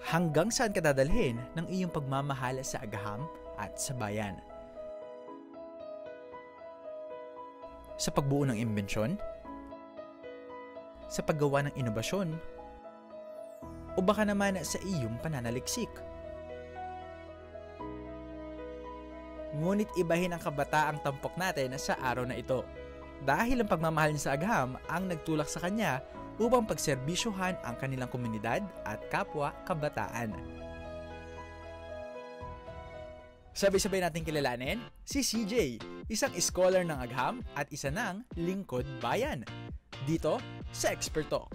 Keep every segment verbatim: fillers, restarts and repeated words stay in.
Hanggang saan ka dadalhin ng iyong pagmamahal sa agham at sa bayan? Sa pagbuo ng imbensyon? Sa paggawa ng inobasyon? O baka naman sa iyong pananaliksik? Ngunit ibahin ang kabataang tampok natin sa araw na ito. Dahil ang pagmamahal niya sa agham ang nagtulak sa kanya upang pagserbisyohan ang kanilang komunidad at kapwa kabataan. Sabay-sabay natin kilalanin si C J, isang scholar ng agham at isa ng lingkod bayan. Dito sa Expert Talk.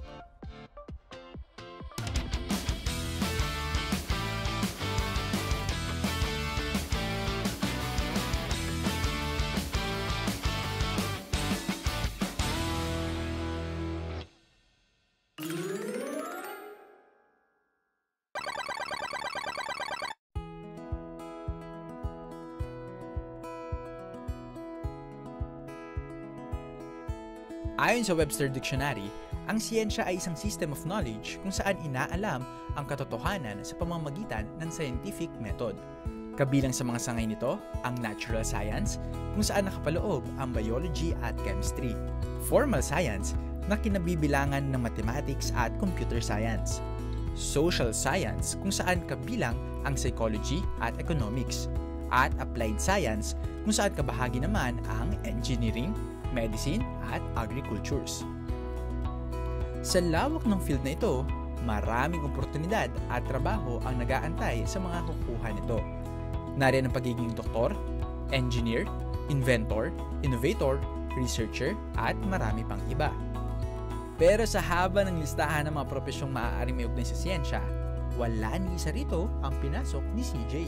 Ayon sa Webster Dictionary, ang siyensya ay isang system of knowledge kung saan inaalam ang katotohanan sa pamamagitan ng scientific method. Kabilang sa mga sangay nito, ang natural science, kung saan nakapaloob ang biology at chemistry. Formal science, na kinabibilangan ng mathematics at computer science. Social science, kung saan kabilang ang psychology at economics. At applied science, kung saan kabahagi naman ang engineering, medicine at agricultures. Sa lawak ng field na ito, maraming oportunidad at trabaho ang nag-aantay sa mga kukuha nito. Nariyan ang pagiging doktor, engineer, inventor, innovator, researcher, at marami pang iba. Pero sa haba ng listahan ng mga profesyong maaaring may ugnay sa siyensya, wala ni isa rito ang pinasok ni C J.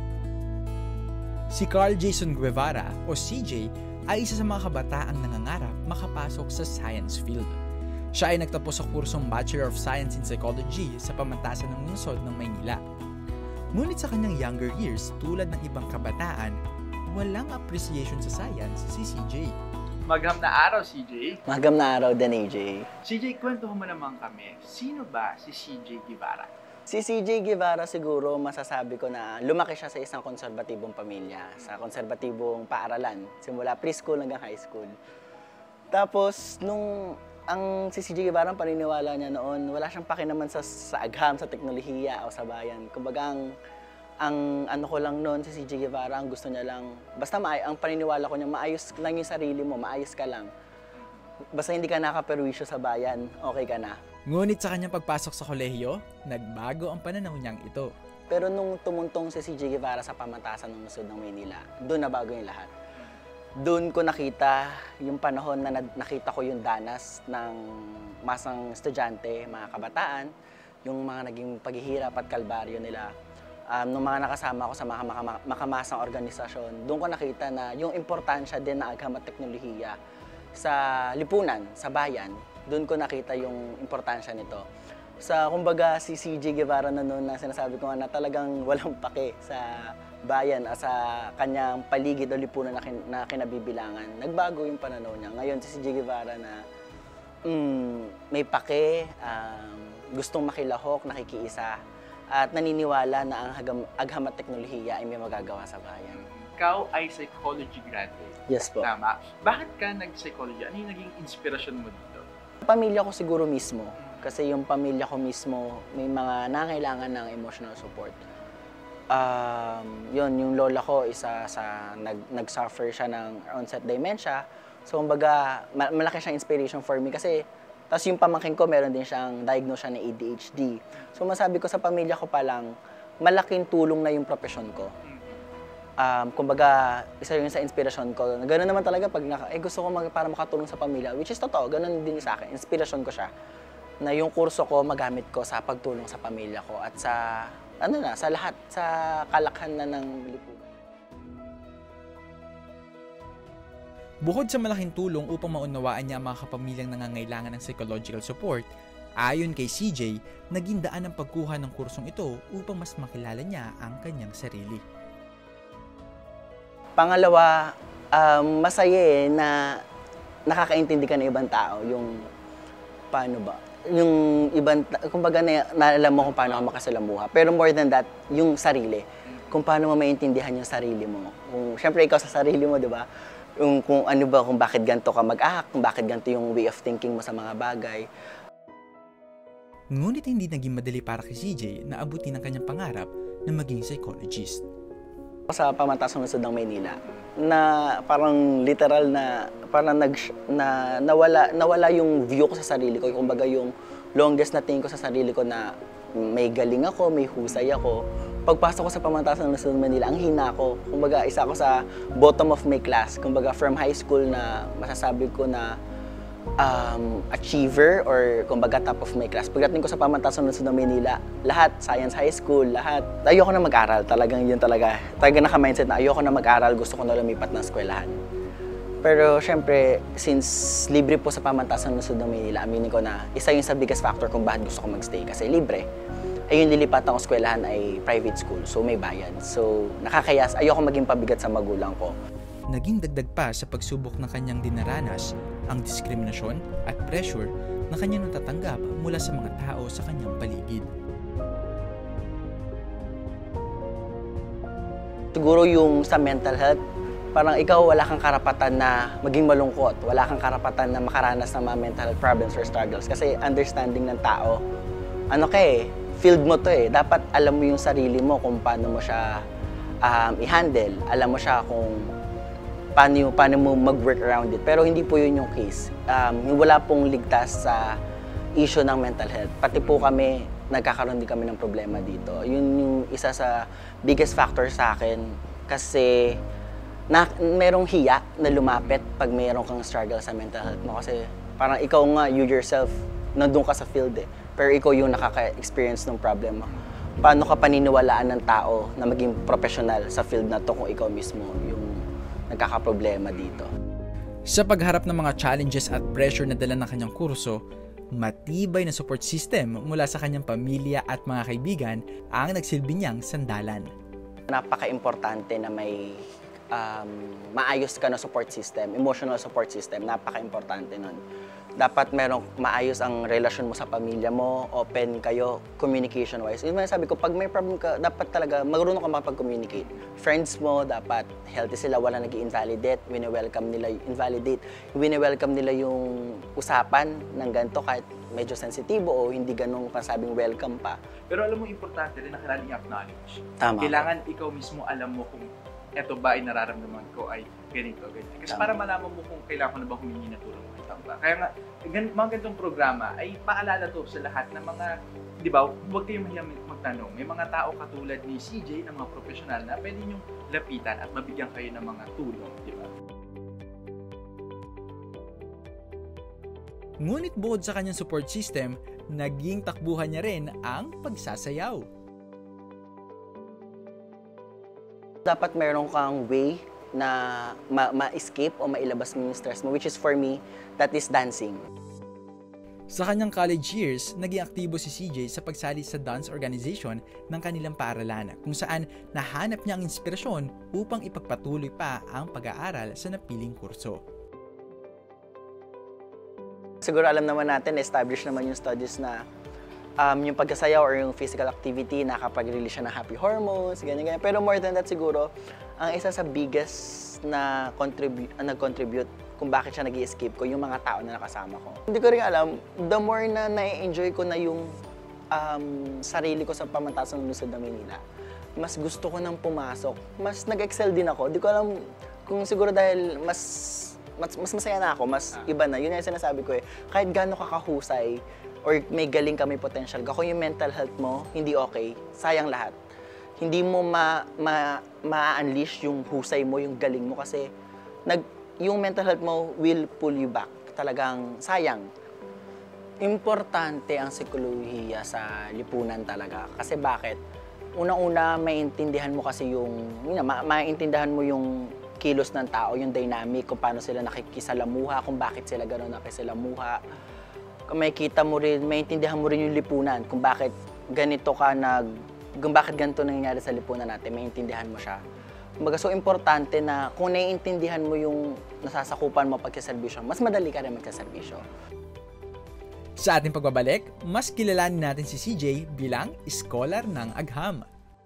Si Carl Jason Guevara o C J ay isa sa mga kabataang nangangarap makapasok sa science field. Siya ay nagtapos sa kursong Bachelor of Science in Psychology sa pamantasan ng lungsod ng Maynila. Ngunit sa kanyang younger years, tulad ng ibang kabataan, walang appreciation sa science si C J. Magham na araw, C J. Magham na araw din, A J. C J, kwentuhan mo naman kami. Sino ba si C J Guevara? Si C J Guevara siguro masasabi ko na lumaki siya sa isang konserbatibong pamilya, sa konserbatibong paaralan, simula preschool hanggang high school. Tapos, nung ang si C J Guevara, ang paniniwala niya noon, wala siyang paki naman sa, sa agham, sa teknolohiya o sa bayan. Kumbaga, ang, ang ano ko lang noon, si C J Guevara, ang gusto niya lang, basta maay, ang paniniwala ko niya, maayos lang yung sarili mo, maayos ka lang. Basta hindi ka nakaperwisyo sa bayan, okay ka na. Ngunit sa kanyang pagpasok sa kolehiyo, nagbago ang pananaw niyang ito. Pero nung tumuntong si C J Guevara sa pamantasan ng lungsod ng Maynila, doon nabago yung lahat. Doon ko nakita yung panahon na nakita ko yung danas ng masang estudyante, mga kabataan, yung mga naging paghihirap at kalbaryo nila. Um, nung mga nakasama ko sa mga makamasang organisasyon, doon ko nakita na yung importansya din ng agham at teknolohiya sa lipunan, sa bayan, doon ko nakita yung importansya nito. Sa kumbaga si C J Guevara na noon na sinasabi ko nga na talagang walang pake sa bayan at sa kanyang paligid o lipunan na, kin na kinabibilangan. Nagbago yung pananaw niya. Ngayon si C J Guevara na mm, may pake, um, gustong makilahok, nakikiisa, at naniniwala na ang agham, agham at teknolohiya ay may magagawa sa bayan. Ikaw ay psychology graduate. Yes po. Tama. Bakit ka nag-psychology? Ano yung naging inspirasyon mo dito? Pamilya ko siguro mismo. Kasi yung pamilya ko mismo, may mga nangailangan ng emotional support. Um, yun, yung lola ko, isa sa, nag, nag-suffer siya ng onset dementia. So, kumbaga, malaki siyang inspiration for me kasi, tapos yung pamangkin ko, meron din siyang diagnose siya ng A D H D. So, masabi ko sa pamilya ko pa lang, malaking tulong na yung profession ko. Um, kumbaga, isa yun sa inspirasyon ko. Ganoon naman talaga pag naka, eh, gusto ko mag, para makatulong sa pamilya, which is totoo, ganoon din sa akin. Inspirasyon ko siya. Na yung kurso ko, magamit ko sa pagtulong sa pamilya ko at sa, ano na, sa lahat, sa kalakhan na ng lipunan. Bukod sa malaking tulong upang maunawaan niya ang mga kapamilyang nangangailangan ng psychological support, ayon kay C J, naging daan ang pagkuha ng kursong ito upang mas makilala niya ang kanyang sarili. Pangalawa, um, masaya eh na nakakaintindi ka ng ibang tao, yung paano ba? yung ibang, kumbaga na, naalam mo kung paano ka makasalamuha. Pero more than that, yung sarili. Kung paano mo maintindihan yung sarili mo. Kung, syempre, ikaw sa sarili mo, di ba? Yung, kung ano ba, kung bakit ganito ka mag-act, kung bakit ganito yung way of thinking mo sa mga bagay. Ngunit hindi naging madali para kay C J na abutin ang kanyang pangarap na maging psychologist. Sa Pamatasan Lungsod ng Maynila, na parang literal na, parang nag, na, nawala, nawala yung view ko sa sarili ko. Kumbaga yung longest na tingin ko sa sarili ko na may galing ako, may husay ako. Pagpasok ko sa Pamatasan Lungsod ng Manila, ang hina ko. Kumbaga, isa ako sa bottom of my class. Kumbaga, from high school na masasabi ko na um, achiever or kumbaga top of my class. Pagdating ko sa Pamatasan Lungsod ng Manila, lahat, science high school, lahat. Ayoko na mag-aral. Talagang yun talaga. Talagang naka-mindset na ayoko na mag-aral, gusto ko na lumipat ng eskwelahan. Pero syempre, since libre po sa Pamatasan Lungsod ng Manila, aminin ko na isa yung sa biggest factor kung bakit gusto ko mag-stay. Kasi libre. Ay yung lilipatan ko eskwelahan ay private school, so may bayad. So nakakayas, ayoko maging pabigat sa magulang ko. Naging dagdag pa sa pagsubok ng kanyang dinaranas ang diskriminasyon at pressure na kanyang natatanggap mula sa mga tao sa kanyang paligid. Siguro yung sa mental health, parang ikaw wala kang karapatan na maging malungkot, wala kang karapatan na makaranas ng mga mental health problems or struggles. Kasi understanding ng tao, ano ka eh, field mo to eh. Dapat alam mo yung sarili mo kung paano mo siya um, i-handle. Alam mo siya kung paano, paano mo mag-work around it. Pero hindi po yun yung case. Um, wala pong ligtas sa issue ng mental health. Pati po kami, nagkakaroon din kami ng problema dito. Yun yung isa sa biggest factor sa akin. Kasi na, merong hiya na lumapit pag mayroon kang struggle sa mental health mo. Kasi parang ikaw nga, you yourself, nandun ka sa field eh. Pero ikaw yung nakaka-experience ng problema. Paano ka paniniwalaan ng tao na maging professional sa field na to kung ikaw mismo yung nagkakaproblema dito? Sa pagharap ng mga challenges at pressure na dala ng kanyang kurso, matibay na support system mula sa kanyang pamilya at mga kaibigan ang nagsilbi niyang sandalan. Napaka-importante na may um, maayos ka na support system, emotional support system, napaka-importante nun. Dapat merong maayos ang relasyon mo sa pamilya mo, open kayo, communication-wise. Yun sabi ko, pag may problem ka, dapat talaga marunong ka makapag-communicate. Friends mo, dapat healthy sila, wala nag-i-invalidate, wini-welcome nila, invalidate, wini-welcome nila yung usapan ng ganito kahit medyo sensitibo o hindi ganong pasabing welcome pa. Pero alam mo, importante rin na kailangan i-acknowledge. Tama. Kailangan ikaw mismo alam mo kung eto ba ay nararamdaman ko ay ganito, ganito. Kasi Tama. para malaman mo kung kailangan ko na ba humingi na tulong mo. Ba? Kaya nga, gan mga ganitong programa ay paalala to sa lahat ng mga, di ba, huwag kayong mahiyang magtanong. May mga tao katulad ni C J, ng mga profesional na pwede niyong lapitan at mabigyan kayo ng mga tulong, di ba? Ngunit bukod sa kanyang support system, naging takbuhan niya rin ang pagsasayaw. Dapat meron kang way na ma-escape o mailabas mo yung stress mo, which is for me, that is dancing. Sa kanyang college years, naging aktibo si C J sa pagsali sa dance organization ng kanilang paaralan, kung saan nahanap niya ang inspirasyon upang ipagpatuloy pa ang pag-aaral sa napiling kurso. Siguro alam naman natin, established naman yung studies na um, yung pagkasayaw or yung physical activity, nakapag-release siya ng happy hormones, ganyan-ganyan. Pero more than that siguro, ang isa sa biggest na contribute, uh, nag-contribute kung bakit siya nag-i-escape ko, yung mga tao na nakasama ko. Hindi ko rin alam, the more na na-enjoy ko na yung um, sarili ko sa Pamatasan Lungsod ng Manila, mas gusto ko nang pumasok, mas nag-excel din ako. Hindi ko alam kung siguro dahil mas, mas, mas masaya na ako, mas iba na. Yun yung sinasabi ko eh, kahit gaano ka kahusay, or may galing ka, may potential ka, kung yung mental health mo hindi okay, sayang lahat. Hindi mo ma, ma, ma-unleash yung husay mo, yung galing mo kasi nag, yung mental health mo will pull you back. Talagang sayang. Importante ang psikolohiya sa lipunan talaga. Kasi bakit? Unang-una, maintindihan mo kasi yung, yun na, ma maintindihan mo yung kilos ng tao, yung dynamic, kung paano sila nakikisalamuha, kung bakit sila gano'n nakisalamuha. Kung makikita mo rin, maintindihan mo rin yung lipunan, kung bakit ganito ka nag, kung bakit ganito nangyayari sa lipunan natin, maintindihan mo siya. Kumbaga, so importante na kung naiintindihan mo yung nasasakupan mo pagkaserbisyo, mas madali ka rin magkaserbisyo. Sa ating pagbabalik, mas kilalanin natin si C J bilang scholar ng agham.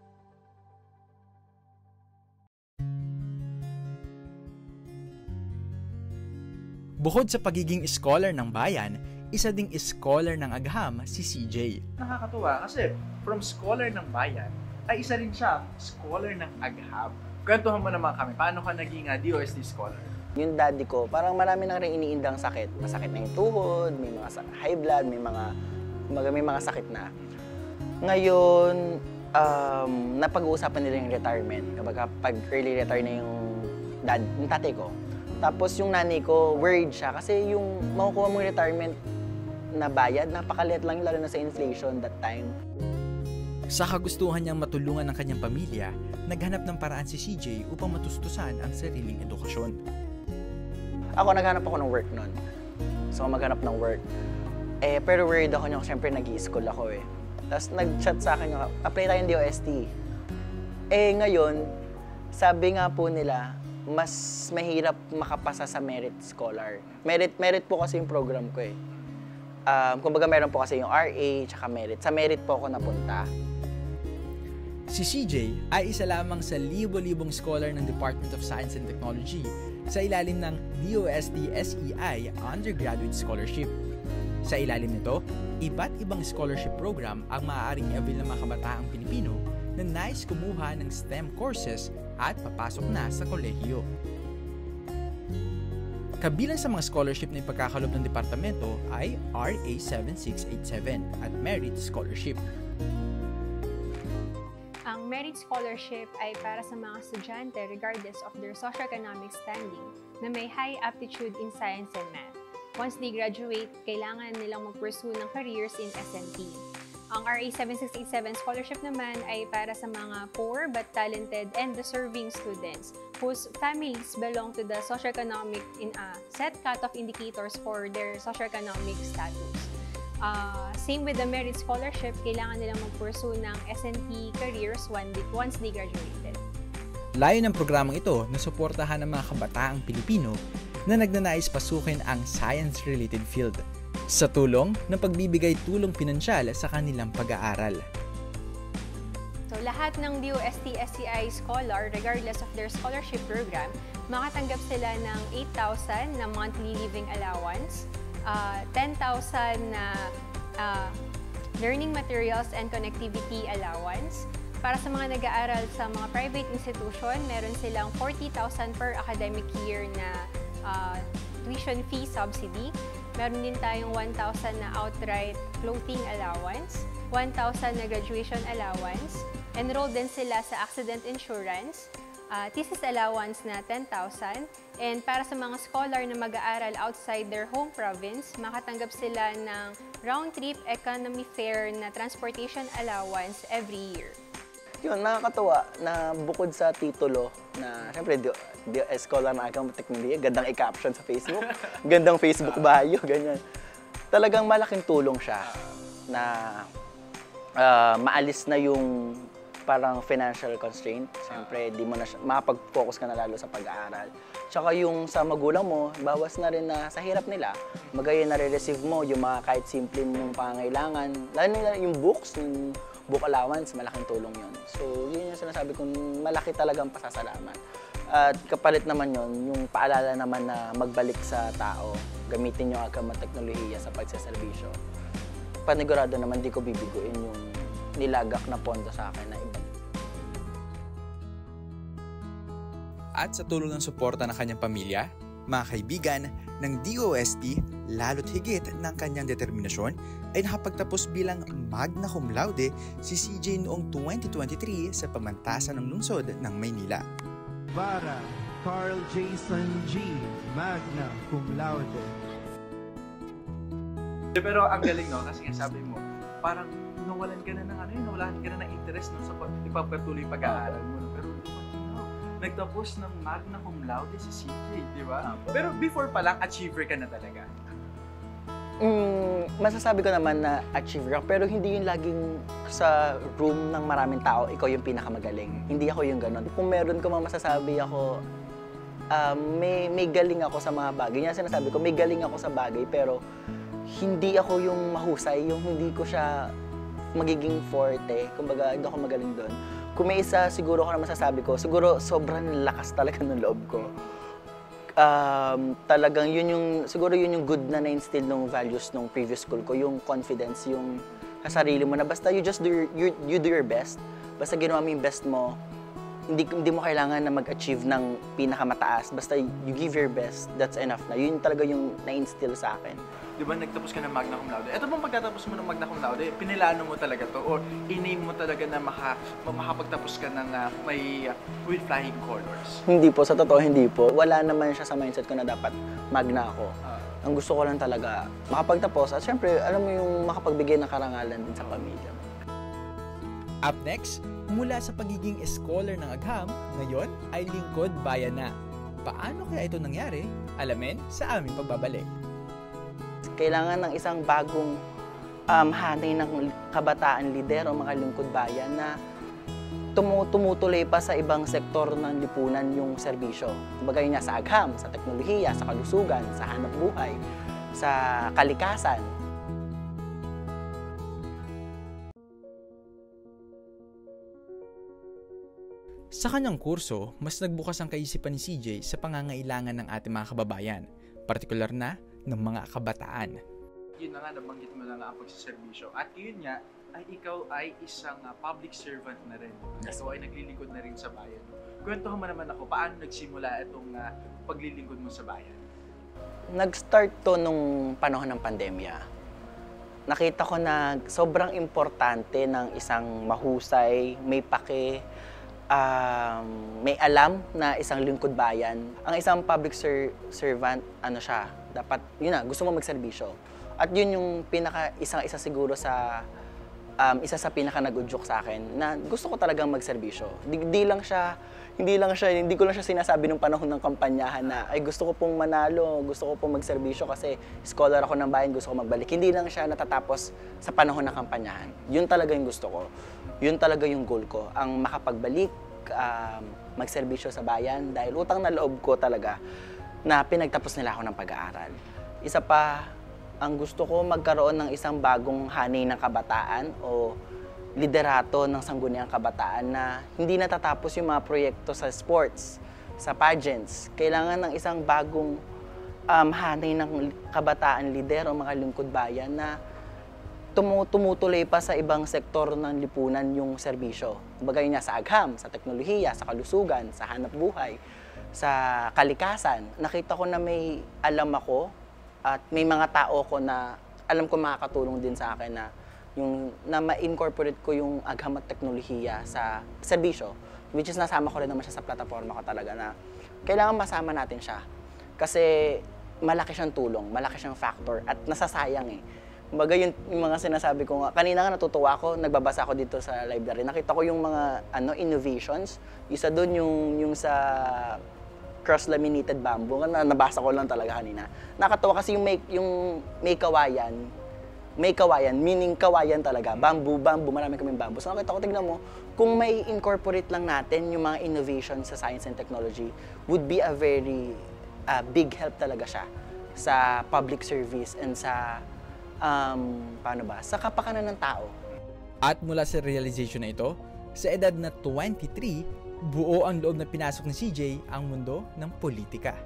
Bukod sa pagiging scholar ng bayan, isa ding scholar ng agham si C J. Nakakatuwa kasi from scholar ng bayan, ay isa rin siyang scholar ng agham. Kwentuhan mo naman kami, paano ka naging uh, D O S T scholar? Yung daddy ko, parang marami nang rin iniindang sakit. Masakit na yung tuhod, may mga high blood, may mga, may mga sakit na. Ngayon, um, napag-uusapan nila yung retirement. Kapag pag early retire na yung, dad, yung tatay ko. Tapos yung nanay ko, worried siya kasi yung makukuha mong retirement na bayad, napakaliit lang lalo na sa inflation that time. Sa kagustuhan niyang matulungan ng kanyang pamilya, naghanap ng paraan si C J upang matustusan ang sariling edukasyon. Ako, naghanap ako ng work nun. So, maghanap ng work. Eh, pero worried ako nyo, siyempre nag-i-school ako eh. Tapos nag-chat sa akin yung, apply tayong D O S T. Eh, ngayon, sabi nga po nila, mas mahirap makapasa sa merit scholar. Merit, merit po kasi yung program ko eh. Um, kumbaga meron po kasi yung R A, tsaka merit. Sa merit po ako napunta. Si C J ay isa lamang sa libo-libong scholar ng Department of Science and Technology sa ilalim ng D O S T S E I Undergraduate Scholarship. Sa ilalim nito, iba't ibang scholarship program ang maaaring i-avail ng mga kabataang Pilipino na nais kumuha ng STEM courses at papasok na sa kolehiyo. Kabilang sa mga scholarship na ipagkakalob ng departamento ay R A seven six eight seven at Merit Scholarship. Ang Merit Scholarship ay para sa mga estudyante regardless of their socioeconomic standing na may high aptitude in science and math. Once they graduate, kailangan nilang mag-pursue ng careers in S and T. Ang R A seven six eight seven scholarship naman ay para sa mga poor but talented and deserving students whose families belong to the socioeconomic in a set cut-off indicators for their socioeconomic status. Uh, same with the Merit Scholarship, kailangan nilang mag-pursue ng S and T careers once they graduated. Layo ng programang ito na suportahan ng mga kabataang Pilipino na nagnanais pasukin ang science-related field sa tulong ng pagbibigay tulong pinansyal sa kanilang pag-aaral. So, lahat ng D O S T S E I scholar, regardless of their scholarship program, makatanggap sila ng eight thousand na monthly living allowance, Uh, ten thousand na uh, learning materials and connectivity allowance. Para sa mga nag-aaral sa mga private institution, meron silang forty thousand per academic year na uh, tuition fee subsidy. Meron din tayong one thousand na outright clothing allowance, one thousand na graduation allowance. Enrolled din sila sa accident insurance, uh, thesis allowance na ten thousand. And para sa mga scholar na mag-aaral outside their home province, makatanggap sila ng round-trip economy fare na transportation allowance every year. Yun, nakakatuwa na bukod sa titulo na, siyempre, di, di, scholar ng agham technology, gandang i-caption sa Facebook, gandang Facebook bio, ganyan. Talagang malaking tulong siya na uh, maalis na yung parang financial constraint. Siyempre, di mo na makapag-focus ka na lalo sa pag-aaral. Tsaka yung sa magulang mo, bawas na rin na sa hirap nila. Magaya na-receive mo yung mga kahit simple mong pangangailangan. Lalo na yung books, yung book allowance, malaking tulong yun. So, yun yung sinasabi kong malaki talagang pasasalamat. At kapalit naman yun, yung paalala naman na magbalik sa tao, gamitin yung agham at teknolohiya sa pagsaservisyo. Panigurado naman, di ko bibiguin yung nilagak na pondo sa akin na iba. At sa tulong ng suporta ng kanyang pamilya, mga kaibigan, ng D O S T, lalo't higit ng kanyang determinasyon, ay nakapagtapos bilang magna cum laude si C J noong twenty twenty-three sa pamantasan ng lungsod ng Maynila. Para Carl Jason G, magna cum laude. Pero ang galing, no? Kasi nga sabi mo, parang nawalan ka na ng ano yun, nawalan ka na ng interest no, sa ipagpatuloy pag-aaral mo. No? Pero no, nagtapos ng magna cum laude si C J, di ba? Pero before pa lang, achiever ka na talaga. Mm, masasabi ko naman na achiever ako, pero hindi yung laging sa room ng maraming tao, ikaw yung pinakamagaling. Hindi ako yung ganon. Kung meron ko mang masasabi ako, um, may, may galing ako sa mga bagay. Yan sinasabi ko, may galing ako sa bagay, pero hindi ako yung mahusay, yung hindi ko siya magiging forte. Kumbaga, hindi ako magaling doon. Kung may isa, siguro ako na masasabi ko, siguro sobrang lakas talaga ng loob ko. Um, talagang yun yung, siguro yun yung good na na-instill ng values ng previous school ko, yung confidence, yung sa sarili mo na basta you just do your, you, you do your best. Basta ginawa mo yung best mo, hindi, hindi mo kailangan na mag-achieve ng pinakamataas. Basta you give your best, that's enough na. Yun talaga yung na-instill sa akin. Di ba nagtapos ka ng magna cum laude? Ito bang pagkatapos mo ng magna cum laude, pinilano mo talaga to? Or in-aim mo talaga na maka, makapagtapos ka ng uh, may uh, with flying colors? Hindi po, sa totoo hindi po. Wala naman siya sa mindset ko na dapat magna ako. Uh, Ang gusto ko lang talaga makapagtapos at syempre, alam mo yung makapagbigay ng karangalan din sa pamilya. Up next, mula sa pagiging scholar ng Agham, ngayon ay lingkod bayan na. Paano kaya ito nangyari? Alamin sa aming pagbabalik. Kailangan ng isang bagong um, hanay ng kabataan lider o mga lingkod bayan na tumu tumutuloy pa sa ibang sektor ng lipunan yung serbisyo. Kumbaga yun nga sa Agham, sa teknolohiya, sa kalusugan, sa hanap buhay, sa kalikasan. Sa kanyang kurso, mas nagbukas ang kaisipan ni C J sa pangangailangan ng ating mga kababayan, partikular na ng mga kabataan. Yun na nga, nabanggit mo na nga ang pagsaservisyo. At yun nga, ay ikaw ay isang uh, public servant na rin. Yes. Ikaw ay naglilingkod na rin sa bayan. Kwentuhan mo naman ako, paano nagsimula itong uh, paglilingkod mo sa bayan? Nag-start to nung panahon ng pandemya. Nakita ko na sobrang importante ng isang mahusay, may pake, um, may alam na isang lingkod bayan. Ang isang public ser- servant, ano siya, dapat, yun na, gusto mo magserbisyo. At yun yung pinaka, isang isa siguro sa, um, isa sa pinaka nag-udyok sa akin, na gusto ko talagang magserbisyo. Di, di lang siya, hindi lang siya, hindi ko lang siya sinasabi nung panahon ng kampanyahan na, ay gusto ko pong manalo, gusto ko pong magserbisyo kasi scholar ako ng bayan, gusto ko magbalik. Hindi lang siya natatapos sa panahon ng kampanyahan. Yun talaga yung gusto ko. Yun talaga yung goal ko, ang makapagbalik, um, magserbisyo sa bayan dahil utang na loob ko talaga na pinagtapos nila ako ng pag-aaral. Isa pa, ang gusto ko magkaroon ng isang bagong hanay ng kabataan o liderato ng sangguniang kabataan na hindi natatapos yung mga proyekto sa sports, sa pageants. Kailangan ng isang bagong um, hanay ng kabataan lider o mga lingkod bayan na tumu- tumutuloy pa sa ibang sektor ng lipunan yung serbisyo. Kumbaga yun nga sa Agham, sa teknolohiya, sa kalusugan, sa hanap buhay, sa kalikasan. Nakita ko na may alam ako at may mga tao ko na alam ko makakatulong din sa akin na yung na ma-incorporate ko yung Agham at teknolohiya sa serbisyo, which is nasama ko rin naman siya sa plataforma ko talaga na kailangan masama natin siya. Kasi malaki siyang tulong, malaki siyang factor at nasasayang eh. Kumbaga yung, yung mga sinasabi ko nga, kanina nga natutuwa ako, nagbabasa ako dito sa library, nakita ko yung mga ano innovations, isa doon yung, yung sa cross-laminated bamboo, na nabasa ko lang talaga kanina. Nakatawa kasi yung may, yung may kawayan, may kawayan, meaning kawayan talaga, bamboo, bamboo, marami kaming bamboo. So nakita ko, tignan mo, kung may incorporate lang natin yung mga innovation sa science and technology, would be a very uh, big help talaga siya sa public service and sa, um, paano ba, sa kapakanan ng tao. At mula sa realization na ito, sa edad na twenty-three, buo ang loob na pinasok ni C J ang mundo ng politika.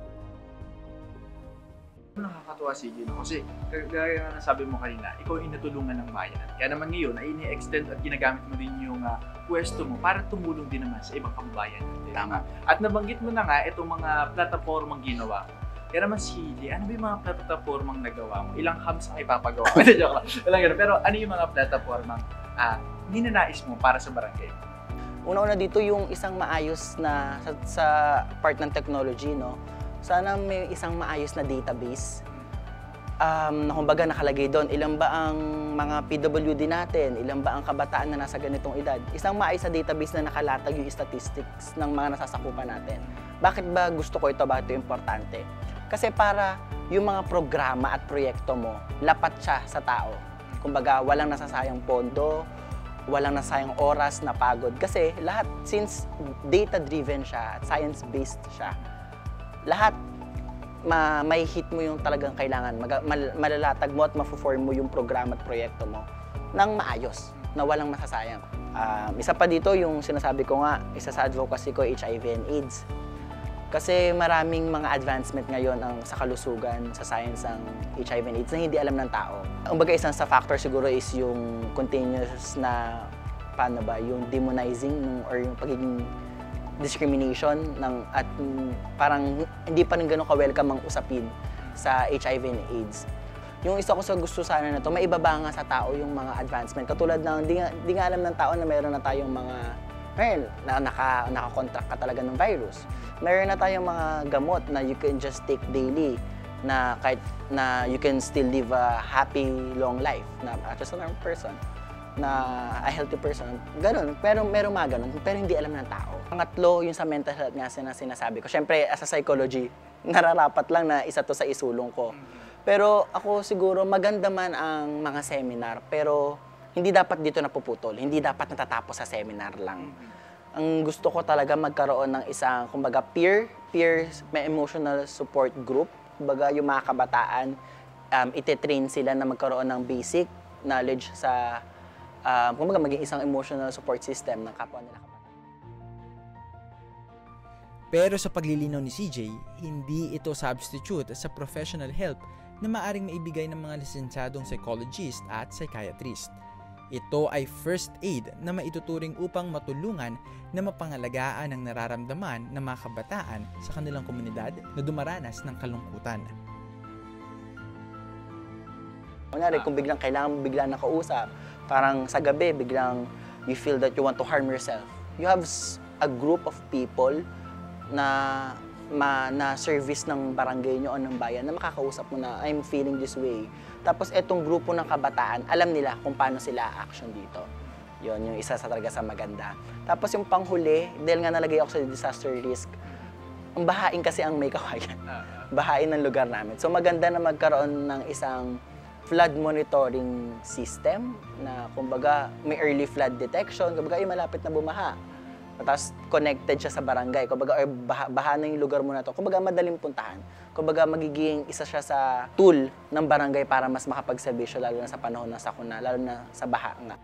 Nakakatuwa si Gino kasi kagaya nga nasabi mo kanina, ikaw ay natulungan ng bayan. Kaya naman ngayon ay ini-extend at ginagamit mo din yung uh, pwesto mo para tumulong din naman sa ibang kababayan natin. Tama. At nabanggit mo na nga itong mga plataformang ginawa mo. Kaya naman si Lee, ano ba yung mga plataformang nagawa mo? Ilang hams ang ipapagawa mo? Joke lang. Walang ganun. Pero ano yung mga plataformang uh, ninanais mo para sa barangay? Una-una dito yung isang maayos na sa, sa part ng technology, no? Sana may isang maayos na database. Um, na kumbaga nakalagay doon, ilan ba ang mga P W D natin, ilan ba ang kabataan na nasa ganitong edad. Isang maayos na database na nakalatag yung statistics ng mga nasasakupan natin. Bakit ba gusto ko ito? Bakit ito importante? Kasi para yung mga programa at proyekto mo, lapat siya sa tao. Kumbaga, walang nasasayang pondo, walang nasayang oras na pagod. Kasi lahat, since data-driven siya at science-based siya, lahat ma may hit mo yung talagang kailangan, Mag mal malalatag mo at ma-form mo yung programa at proyekto mo ng maayos, na walang masasayang. Um, isa pa dito yung sinasabi ko nga, isa sa advocacy ko, H I V and AIDS. Kasi maraming mga advancement ngayon ang sa kalusugan, sa science ng H I V and AIDS na hindi alam ng tao. Ang baga isang sa factor siguro is yung continuous na, paano ba, yung demonizing or yung pagiging discrimination ng, at mm, parang hindi pa rin ganun ka-welcome ang usapin sa H I V and AIDS. Yung isa ko sa gusto sana na to, maibaba nga sa tao yung mga advancement. Katulad ng, di nga, di nga alam ng tao na meron na tayong mga, well, na naka, naka-contract ka talaga ng virus. Meron na tayong mga gamot na you can just take daily, na kahit na you can still live a happy, long life, na as a normal person, na a healthy person. Ganun, pero meron mga ganun, pero hindi alam ng tao. Pangatlo, yung sa mental health nga na sinasabi ko. Siyempre, as a psychology, nararapat lang na isa to sa isulong ko. Pero ako siguro, maganda man ang mga seminar, pero hindi dapat dito napuputol. Hindi dapat natatapos sa seminar lang. Ang gusto ko talaga magkaroon ng isang, kumbaga, peer, peer may emotional support group. Kumbaga, yung mga kabataan, um, ititrain sila na magkaroon ng basic knowledge sa, um, kumbaga, maging isang emotional support system ng kapwa nila kabataan. Pero sa paglilinaw ni C J, hindi ito substitute sa professional help na maaring maibigay ng mga lisensyadong psychologist at psychiatrist. Ito ay first aid na maituturing upang matulungan na mapangalagaan ang nararamdaman ng mga kabataan sa kanilang komunidad na dumaranas ng kalungkutan. Kunyari, kung biglang kailangan mo biglang nakausap, parang sa gabi, biglang you feel that you want to harm yourself. You have a group of people na ma, na service ng barangay nyo o ng bayan na makakausap mo na I'm feeling this way. Tapos etong grupo ng kabataan, alam nila kung paano sila action dito. Yon yung isa sa talaga sa maganda. Tapos yung panghuli, dahil nga nalagay ako sa disaster risk, ang bahain kasi ang may kawayan. Bahain ng lugar namin. So maganda na magkaroon ng isang flood monitoring system na kumbaga may early flood detection, kumbaga ay malapit na bumaha. Tapos connected siya sa barangay, kumbaga or baha, baha na yung lugar mo na to, kumbaga madaling puntahan. Kumbaga magiging isa siya sa tool ng barangay para mas makapagserbisyo lalo na sa panahon ng sakuna, lalo na sa baha nga.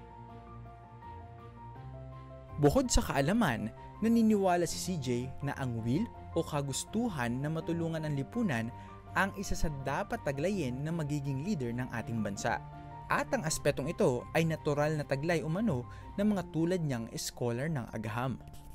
Bukod sa kaalaman, naniniwala si C J na ang will o kagustuhan na matulungan ang lipunan ang isa sa dapat taglayin na magiging leader ng ating bansa. At ang aspetong ito ay natural na taglay umano ng mga tulad niyang scholar ng Agham.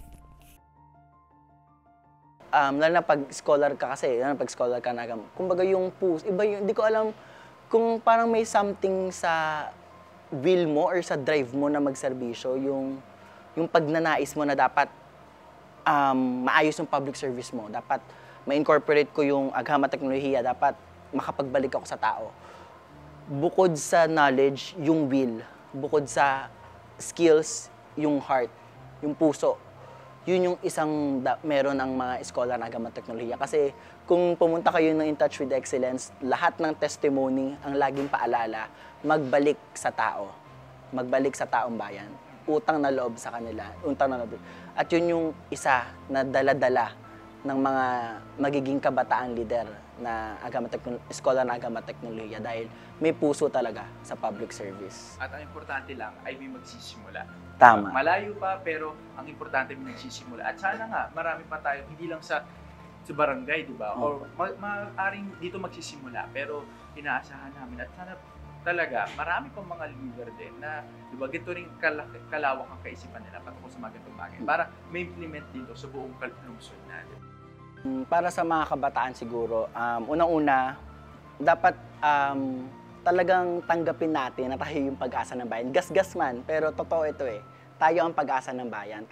Um, lalo na pag scholar ka kasi, lalo na pag scholar ka na Agham, kumbaga yung puso, iba yung, hindi ko alam kung parang may something sa will mo or sa drive mo na magserbisyo, yung, yung pagnanais mo na dapat um, maayos yung public service mo, dapat ma-incorporate ko yung Agham at teknolohiya, dapat makapagbalik ako sa tao. Bukod sa knowledge, yung will. Bukod sa skills, yung heart, yung puso. Yun yung isang da- meron ng mga scholar na Agham at teknolohiya. Kasi kung pumunta kayo ng In Touch with Excellence, lahat ng testimony ang laging paalala, magbalik sa tao. Magbalik sa taong bayan. Utang na loob sa kanila. Utang na loob. At yun yung isa na dala-dala ng mga magiging kabataang leader na Agham at scholar na Agham at teknolohiya dahil may puso talaga sa public service. At ang importante lang ay may magsisimula. Tama. Malayo pa, pero ang importante may nagsisimula. At sana nga, marami pa tayo, hindi lang sa sa barangay, di ba? Oh. Or ma- maaaring dito magsisimula, pero inaasahan namin. At sana talaga, marami pang mga leader din na, di ba, ganito rin kal- kalawak ang kaisipan nila patungkol sa mga ganitong bagay. Para may implement dito sa buong lungsod natin. Para sa mga kabataan siguro, um, unang-una, dapat um, talagang tanggapin natin na tayo yung pag-asa ng bayan. Gas-gas man, pero totoo ito eh. Tayo ang pag-asa ng bayan.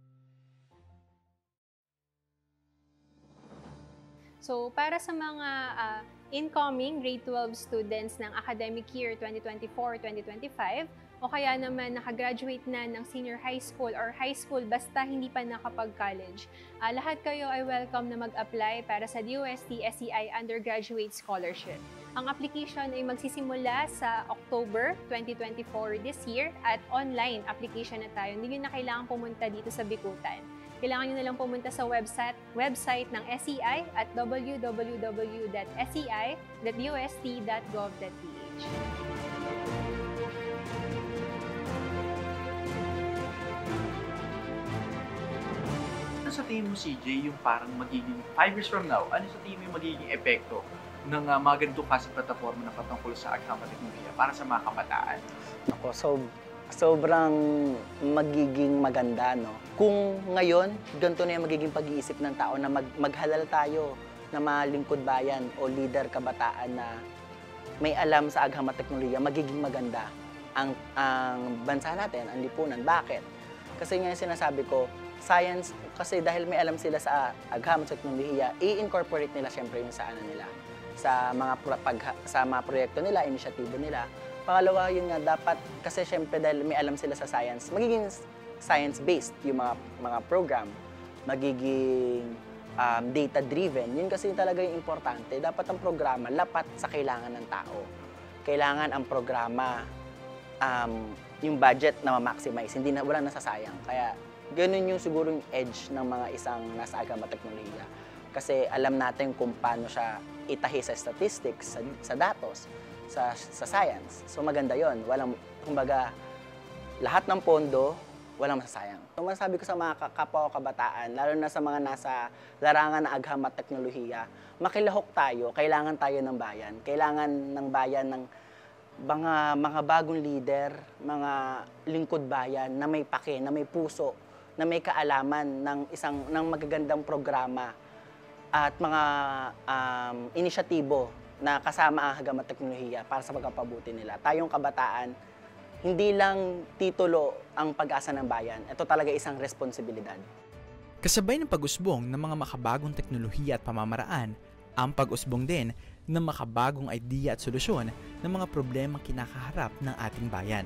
So, para sa mga uh, incoming grade twelve students ng academic year twenty twenty-four twenty twenty-five, o kaya naman nakagraduate na ng senior high school or high school basta hindi pa nakapag-college, uh, lahat kayo ay welcome na mag-apply para sa D O S T S E I Undergraduate Scholarship. Ang application ay magsisimula sa October twenty twenty-four this year at online application na tayo. Hindi nyo na kailangan pumunta dito sa Bikutan. Kailangan nyo na lang pumunta sa website, website ng S E I at w w w dot s e i dot u s t dot gov dot p h. Ano sa tingin mo, C J, yung parang magiging five years from now, ano sa tingin mo yung magiging epekto ng uh, mga ganitong klaseng plataforma na patungkol sa agham at teknolohiya para sa mga kabataan? Ako, so, sobrang magiging maganda, no? Kung ngayon, ganito na yung magiging pag-iisip ng tao na mag maghalal tayo na mga lingkod bayan o leader kabataan na may alam sa agham at teknolohiya, magiging maganda ang, ang bansa natin, ang lipunan. Bakit? Kasi nga yung sinasabi ko, science, kasi dahil may alam sila sa agham at teknolohiya, i-incorporate nila syempre yung sa ano nila, sa mga, pag, sa mga proyekto nila, inisyatibo nila. Pangalawa, yun nga, dapat, kasi syempre dahil may alam sila sa science, magiging science-based yung mga, mga program, magiging um, data-driven. Yun kasi talaga yung importante. Dapat ang programa lapat sa kailangan ng tao. Kailangan ang programa, um, yung budget na ma-maximize, hindi na, walang nasasayang. Kaya, ganun yung siguro yung edge ng mga isang nasa agham at teknolohiya. Kasi alam natin kung paano siya itahi sa statistics, sa, sa datos, sa, sa science. So maganda yon. Walang, kumbaga, lahat ng pondo, walang masasayang. So masasabi ko sa mga kapwa o kabataan, lalo na sa mga nasa larangan ng agham at teknolohiya, makilahok tayo, kailangan tayo ng bayan. Kailangan ng bayan ng mga, mga bagong leader, mga lingkod bayan na may pake, na may puso, na may kaalaman ng isang ng magagandang programa at mga um, inisyatibo na kasama ang agham at teknolohiya para sa pagpapabuti nila. Tayong kabataan, hindi lang titulo ang pag-asa ng bayan. Ito talaga isang responsibilidad. Kasabay ng pag-usbong ng mga makabagong teknolohiya at pamamaraan, ang pag-usbong din ng makabagong idea at solusyon ng mga problema kinakaharap ng ating bayan.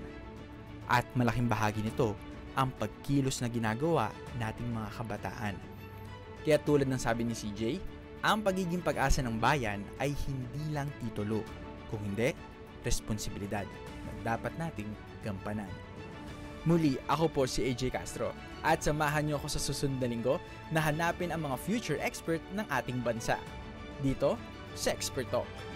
At malaking bahagi nito ang pagkilos na ginagawa nating mga kabataan. Kaya tulad ng sabi ni C J, ang pagiging pag-asa ng bayan ay hindi lang titulo, kung hindi, responsibilidad na dapat nating gampanan. Muli, ako po si A J Castro at samahan niyo ako sa susunod na linggo na hanapin ang mga future expert ng ating bansa. Dito sa Expert Talk.